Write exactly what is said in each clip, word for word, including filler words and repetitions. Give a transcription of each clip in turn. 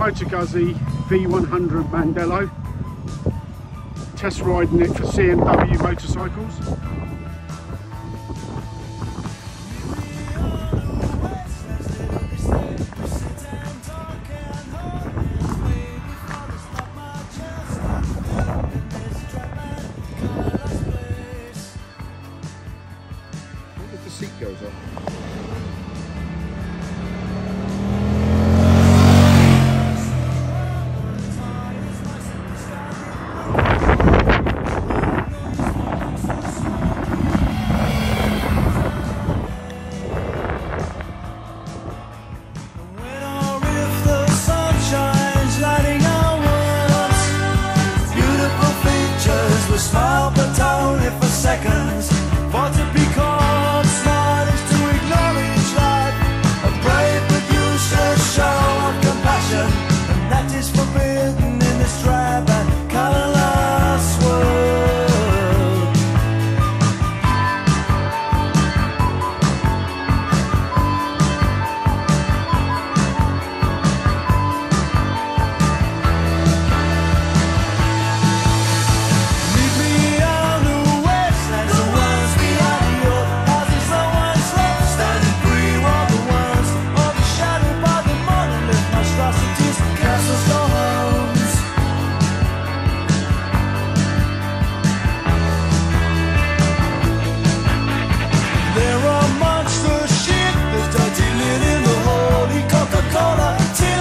Moto Guzzi V one hundred Mandello, test riding it for C M W motorcycles. What if the seat goes on? Smile but only for seconds. For to be called smart is to acknowledge life. A brave but useless show of compassion, and that is forbidden in this drab and colourless world.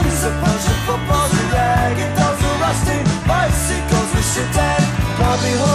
Bicycles we sit and probably